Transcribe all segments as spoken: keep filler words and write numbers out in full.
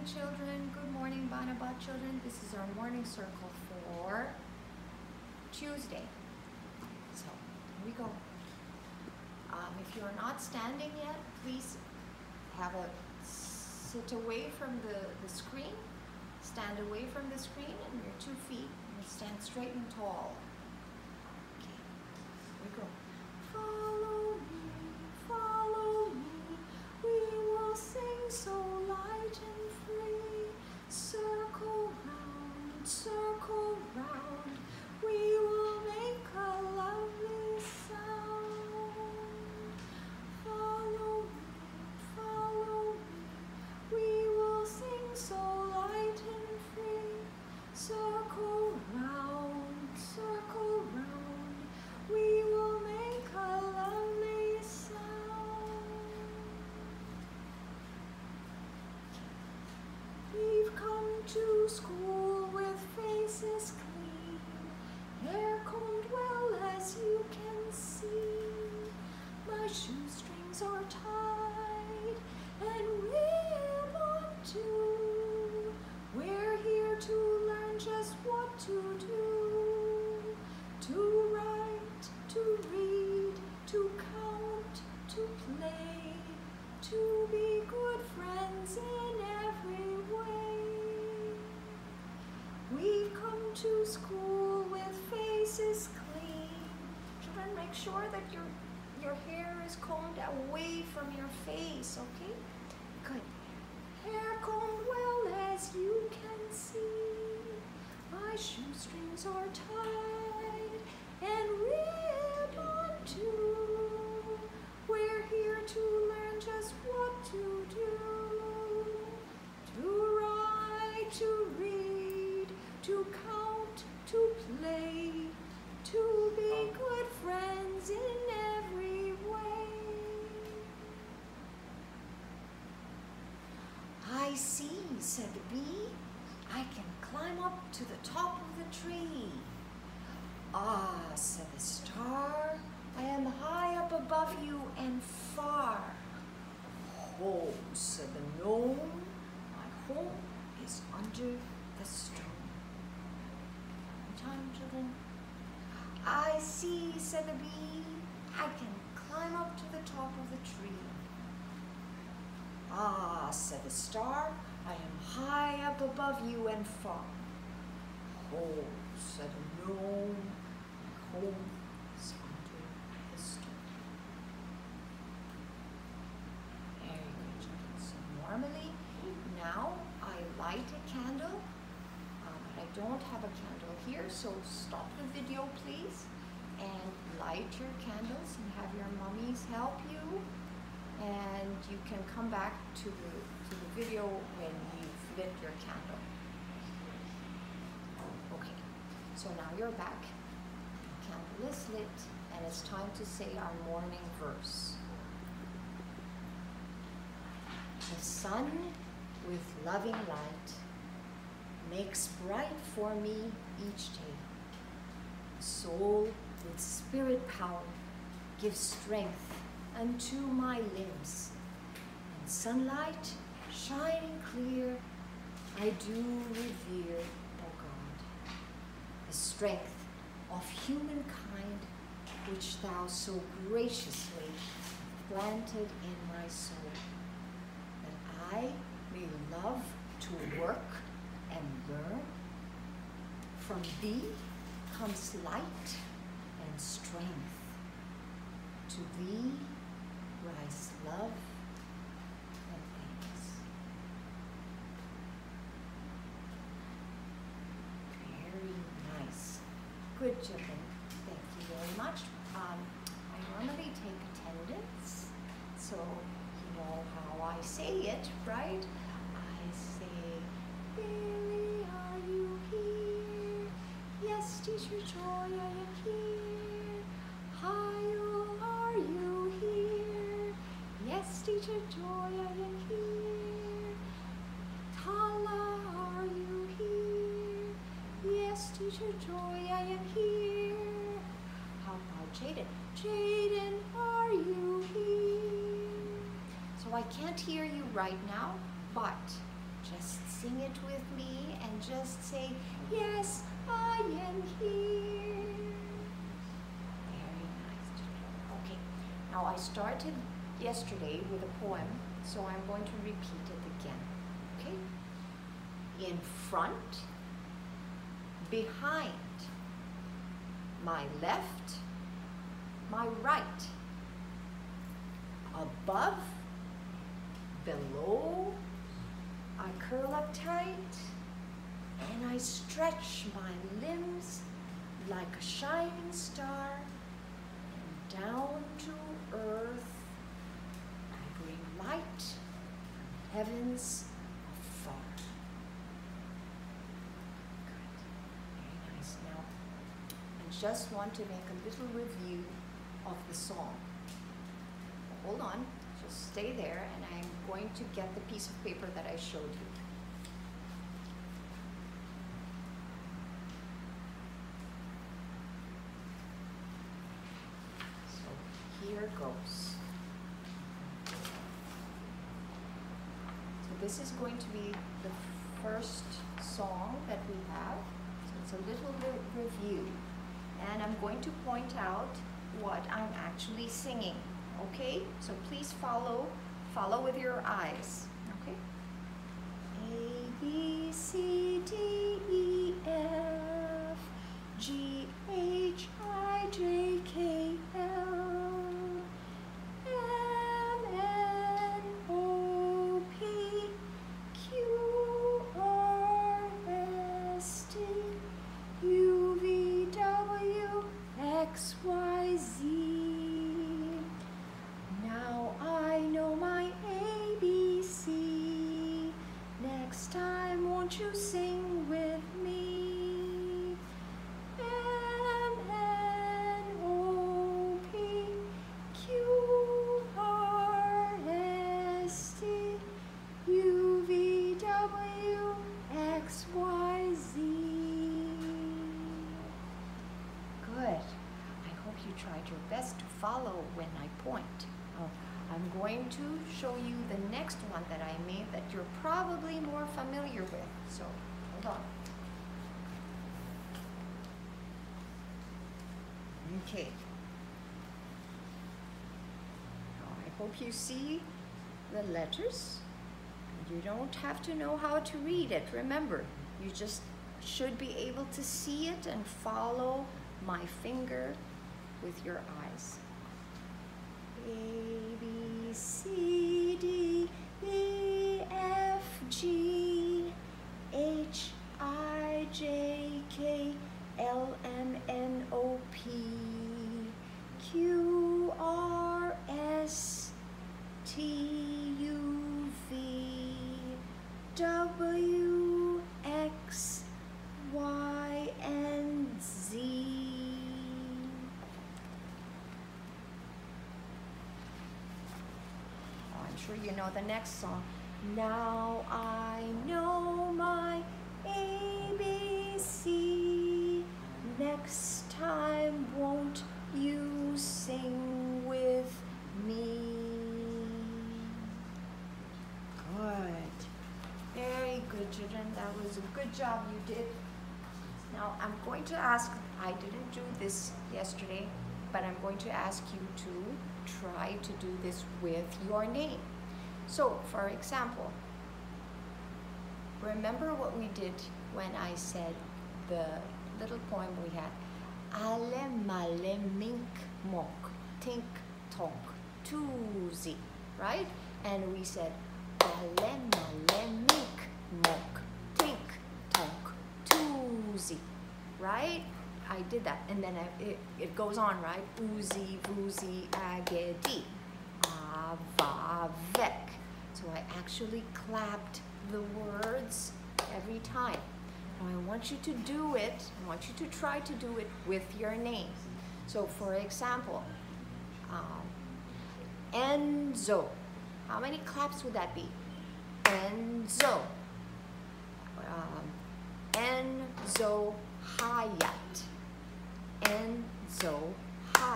children. Good morning, Banabat children. This is our morning circle for Tuesday. So, here we go. Um, if you are not standing yet, please have a sit away from the, the screen. Stand away from the screen and your two feet and stand straight and tall. Okay, here we go. Follow me, follow me. We will sing so light and free. Circle round, circle round. We will make a lovely sound. Follow me, follow me. We will sing so light and free. Circle round, circle round. We will make a lovely sound. We've come to school with faces clean, hair combed well as you can see. My shoestrings are tied and we're on too. We're here to learn just what to do. To write, to read, to count, to play, to be good friends in every way. We've come to school with faces clean. Children, make sure that your, your hair is combed away from your face, okay? Good. Hair combed well as you can see. My shoestrings are tied and ribbon too. We're here to learn just what to do. To write, to read, to count, to play, to be good friends in every way. I see, said the bee. I can climb up to the top of the tree. Ah, said the star. I am high up above you and far. Ho, said the gnome. My home is under the stone. Time, children. I see, said the bee. I can climb up to the top of the tree. Ah, said the star. I am high up above you and far. Ho, said the gnome. My home is under the stone. Very good, children. So normally, now I light a candle, um, but I don't have a candle here, so stop the video, please, and light your candles and have your mummies help you, and you can come back to the, to the video when you've lit your candle. Okay, so now you're back. The candle is lit, and it's time to say our morning verse. The sun with loving light makes bright for me each day. Soul with spirit power gives strength unto my limbs. In sunlight shining clear, I do revere, O God, the strength of humankind which thou so graciously planted in my soul, that I may love to work and learn. From thee comes light and strength. To thee rise love and thanks. Very nice. Good, children. Thank you very much. Um, I normally take attendance, so you know how I say it, right? I say, Billy, are you here? Yes, Teacher Joy, I am here. Hi-yo, are you here? Yes, Teacher Joy, I am here. Tala, are you here? Yes, Teacher Joy, I am here. How about Jaden? Jaden, are you here? So I can't hear you right now, but Just sing it with me and just say, yes, I am here. Very nice. Okay, now I started yesterday with a poem, so I'm going to repeat it again. Okay? In front, behind, my left, my right, above, below, I curl up tight and I stretch my limbs like a shining star, and down to earth I bring light from heavens afar. Good. Very nice. Now, I just want to make a little review of the song. Hold on. Just stay there, and I'm going to get the piece of paper that I showed you. So here goes. So this is going to be the first song that we have. So it's a little re review. And I'm going to point out what I'm actually singing. Okay, so please follow, follow with your eyes, okay? A, B, C, D, E, F, G, H, I, J, K, L, M, N, O, P, Q, R, S, T, U, V, W, X, Y, Z. Now I know my A B C. Next time, won't you sing with me? M, N, O, P, Q, R, S, T, U, V, W, X, Y, Z. Good. I hope you tried your best to follow when I point. Oh, I'm going to show you the next one that I made that you're probably more familiar with. So, hold on. Okay. Now, I hope you see the letters. You don't have to know how to read it. Remember, you just should be able to see it and follow my finger with your eyes. A, B, C, D, E, F, G, H, I, J, K, L, M, N, O, P, Q, R, S, T, U, V, W, X, Y, and Z. I'm sure you know the next song. Now I know my A B C. Next time, won't you sing with me? Good. Very good, children. That was a good job you did. Now I'm going to ask, I didn't do this yesterday, but I'm going to ask you to try to do this with your name. So, for example, remember what we did when I said the little poem we had, Ale male mink mok, tink tonk, tuzi, right? And we said, Ale male mink mok, tink tonk, tuzi, right? I did that, and then I, it, it goes on, right? Uzi, vuzi, agedi, avavek. So I actually clapped the words every time. Now I want you to do it, I want you to try to do it with your name. So for example, um, Enzo. How many claps would that be? Enzo. Um, Enzo Hayat. Enzo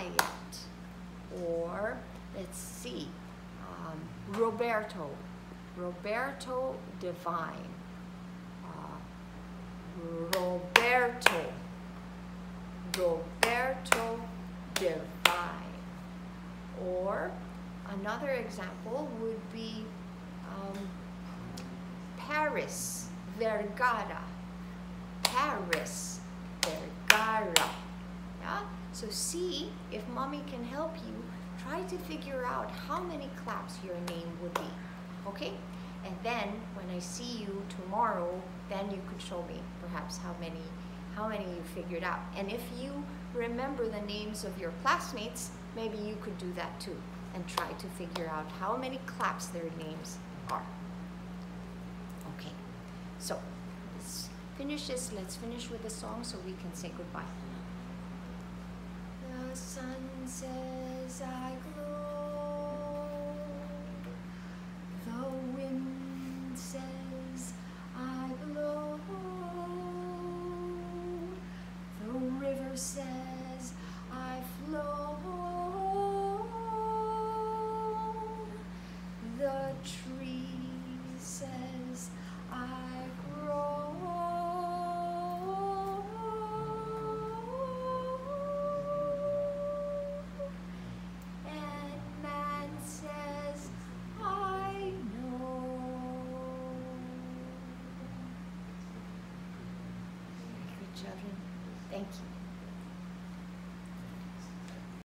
Hayat. Or, let's see, um, Roberto. Roberto Divine. Uh, Roberto. Roberto Divine. Or another example would be um, Paris Vergara. Paris Vergara. Yeah? So see if mommy can help you. Try to figure out how many claps your name would be. Okay? And then when I see you tomorrow, then you could show me perhaps how many how many you figured out. And if you remember the names of your classmates, maybe you could do that too and try to figure out how many claps their names are. Okay, so let's finish this. Let's finish with a song so we can say goodbye. The sun says I glow. The wind says I blow. The river says I flow. The tree says I grow. And man says I know. Very good, children. Thank you.